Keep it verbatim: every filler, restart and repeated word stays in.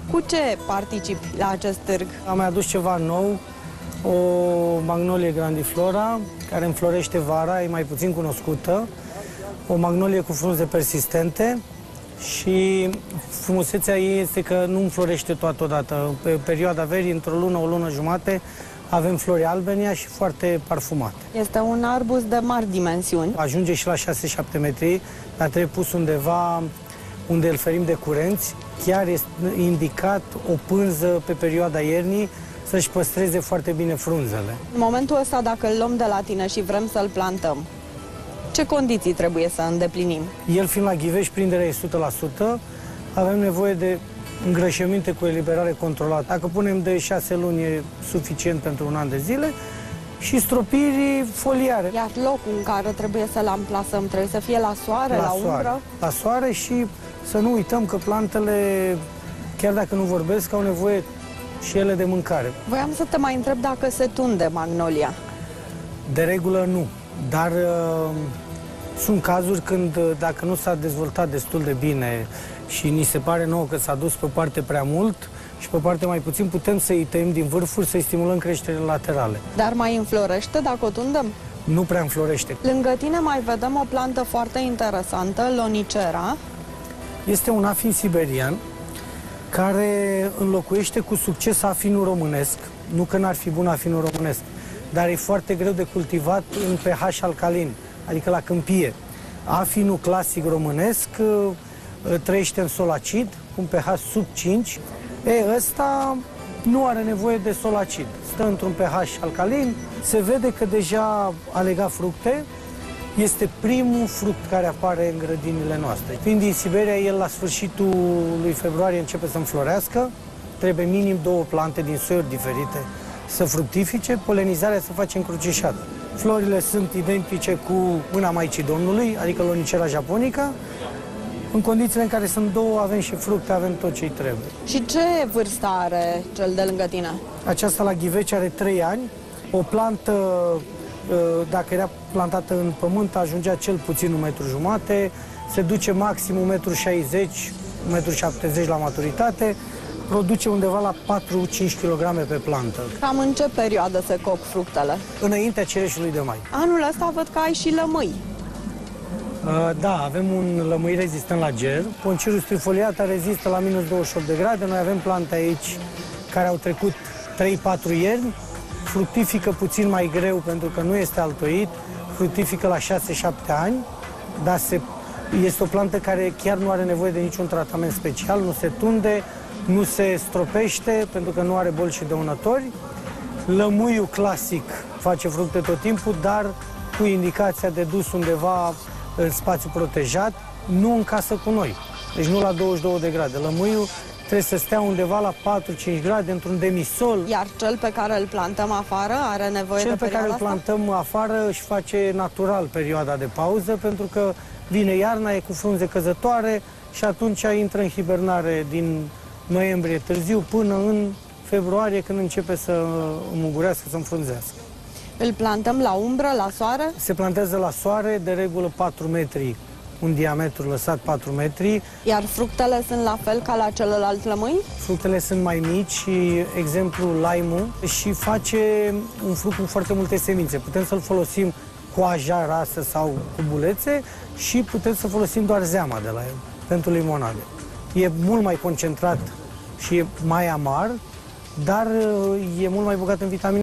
Cu ce participi la acest târg? Am mai adus ceva nou, o magnolie grandiflora, care înflorește vara, e mai puțin cunoscută, o magnolie cu frunze persistente și frumusețea ei este că nu înflorește toată odată. Pe perioada verii, într-o lună, o lună jumate, avem flori albe în ea și foarte parfumate. Este un arbust de mari dimensiuni. Ajunge și la șase șapte metri, dar trebuie pus undeva unde îl ferim de curenți. Chiar este indicat o pânză pe perioada iernii să-și păstreze foarte bine frunzele. În momentul ăsta, dacă îl luăm de la tine și vrem să-l plantăm, ce condiții trebuie să îndeplinim? El fiind la ghiveș, prinderea e o sută la sută, avem nevoie de îngrășăminte cu eliberare controlată. Dacă punem de șase luni e suficient pentru un an de zile și stropiri foliare. Iar locul în care trebuie să-l amplasăm trebuie să fie la soare, la, la umbră? Soare. La soare și să nu uităm că plantele, chiar dacă nu vorbesc, au nevoie și ele de mâncare. Voiam să te mai întreb dacă se tunde magnolia. De regulă nu, dar uh, sunt cazuri când, dacă nu s-a dezvoltat destul de bine și ni se pare nouă că s-a dus pe parte prea mult și pe parte mai puțin, putem să-i tăiem din vârfuri, să-i stimulăm creșterile laterale. Dar mai înflorește dacă o tundem? Nu prea înflorește. Lângă tine mai vedem o plantă foarte interesantă, lonicera. Este un afin siberian care înlocuiește cu succes afinul românesc. Nu că n-ar fi bun afinul românesc, dar e foarte greu de cultivat în pH alcalin, adică la câmpie. Afinul clasic românesc trăiește în sol acid, cu un pH sub cinci. E, ăsta nu are nevoie de sol acid. Stă într-un pH alcalin, se vede că deja a legat fructe. Este primul fruct care apare în grădinile noastre. Fiind din Siberia, el la sfârșitul lui februarie începe să înflorească. Trebuie minim două plante din soiuri diferite să fructifice. Polenizarea se face încrucișată. Florile sunt identice cu mâna Maicii Domnului, adică lonicera japonica. În condițiile în care sunt două, avem și fructe, avem tot ce-i trebuie. Și ce vârstă are cel de lângă tine? Aceasta la ghiveci are trei ani. O plantă, dacă era plantată în pământ, ajungea cel puțin un metru jumate, se duce maxim un metru șaizeci, un metru șaptezeci la maturitate, produce undeva la patru cinci kilograme pe plantă. Cam în ce perioadă se coc fructele? Înaintea cereșului de mai. Anul ăsta văd că ai și lămâi. Da, avem un lămâi rezistent la ger. Poncirus trifoliata rezistă la minus douăzeci și opt de grade. Noi avem plante aici care au trecut trei patru ierni. Fructifică puțin mai greu pentru că nu este altoit. Fructifică la șase șapte ani, dar se, este o plantă care chiar nu are nevoie de niciun tratament special. Nu se tunde, nu se stropește pentru că nu are boli și dăunători. Lămâiul clasic face fructe tot timpul, dar cu indicația de dus undeva în spațiu protejat, nu în casă cu noi. Deci nu la douăzeci și două de grade. Lămâiul trebuie să stea undeva la patru cinci grade, într-un demisol. Iar cel pe care îl plantăm afară are nevoie cel de pe care îl asta? plantăm afară își face natural perioada de pauză, pentru că vine iarna, e cu frunze căzătoare și atunci intră în hibernare din noiembrie târziu până în februarie, când începe să înmugurească, să înfrunzească. Îl plantăm la umbră, la soare? Se plantează la soare, de regulă patru metri, un diametru lăsat patru metri. Iar fructele sunt la fel ca la celălalt lămâi? Fructele sunt mai mici și, exemplu, lime-ul, și face un fruct cu foarte multe semințe. Putem să-l folosim cu aja rasă sau cu bulețe și putem să folosim doar zeama de la el pentru limonade. E mult mai concentrat și e mai amar, dar e mult mai bogat în vitamine.